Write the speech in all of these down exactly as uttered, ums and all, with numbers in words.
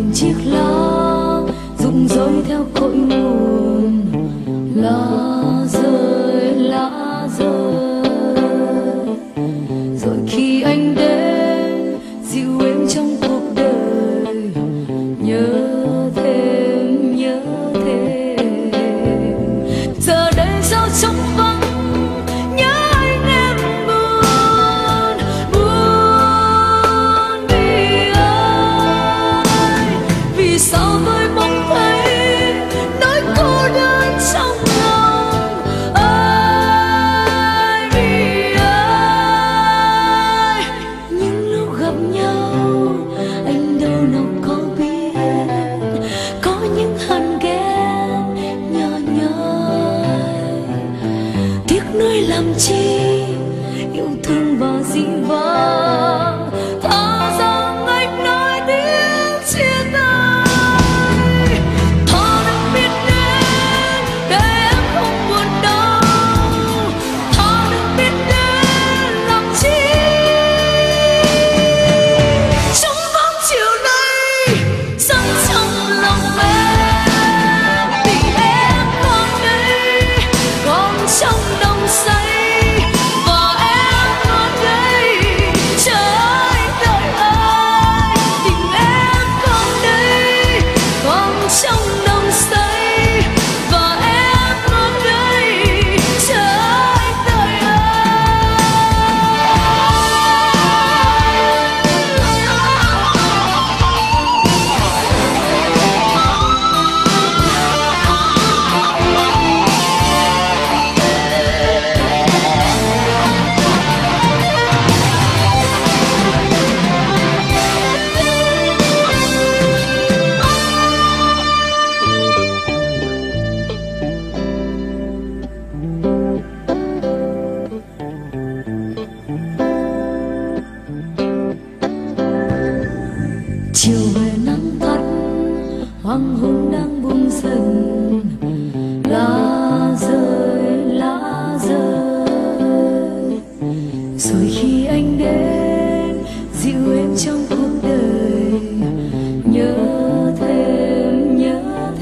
nhìn chiếc lá rụng rơi theo cội nguồn, lá rơi lá rơi. Rồi khi anh đến dịu êm trong cuộc đời, nhớ thêm nhớ thêm. Giờ đây sao trống vắng, nhớ anh em buồn buồn vì ai, vì sao tôi bỗng thấy nỗi cô đơn trong lòng ai, vì ai. Những lúc gặp nhau anh đâu nào có biết, có những hằn ghen nhỏ nhoi. Tiếc nuối làm chi, yêu thương và dĩ vãng, thà rằng anh nói tiếng chia tay. Thà đừng biết đến để em không buồn đau, thà đừng biết đến làm chi. Trong vắng chiều nay dâng trong lòng em, vì em còn đây còn trong đông say, và em còn đây chờ anh đợi ai. Tình em còn đây còn trong đông say, và em còn đây chờ anh đợi chiều về nắng tắt, hoàng hôn đang buông dần, lá rơi lá rơi. Rồi khi anh đến dịu êm trong cuộc đời, nhớ thêm nhớ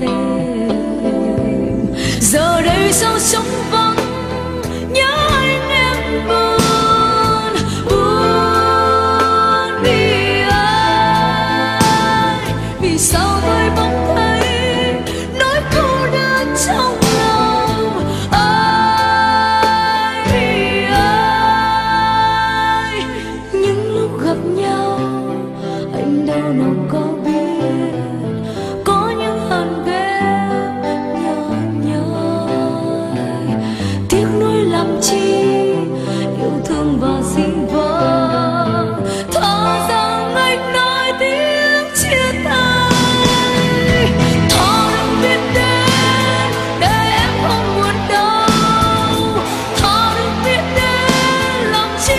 thêm. Giờ đây sao trống vắng, nhớ anh em buồn buồn vì ai, vì sao tôi bỗng thấy nỗi cô đơn trong lòng ai, vì ai. Những lúc gặp nhau anh đâu nào có biết, có những hằn ghen nhỏ nhoi. Tiếc nuối làm chi, yêu thương và dĩ vãng, thà rằng anh nói tiếng chia tay. Thà đừng biết đến để em không buồn đau, thà đừng biết đến làm chi.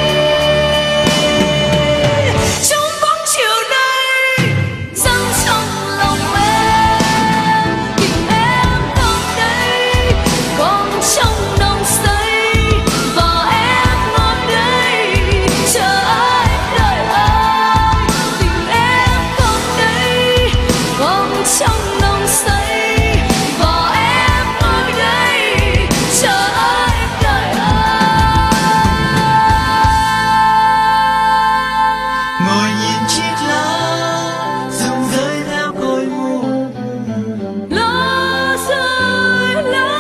Trong bóng chiều nay dâng trong lòng em, tình em còn đây còn trong đông say, và em còn đây chờ anh đợi ai. Tình em còn đây còn trong đông say, và em còn đây chờ anh đợi ai. Ngồi nhìn chiếc lá rụng rơi theo cội nguồn, Lá rơi lá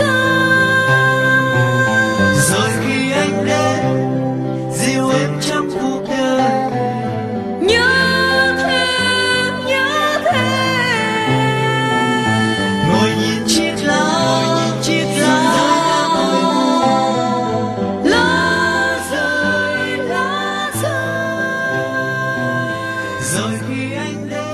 rơi. rồi khi anh đến dịu êm trong cuộc đời, Nhớ thêm nhớ thêm. ngồi nhìn chiếc lá chiếc lá Lá rơi lá rơi. rồi khi anh đến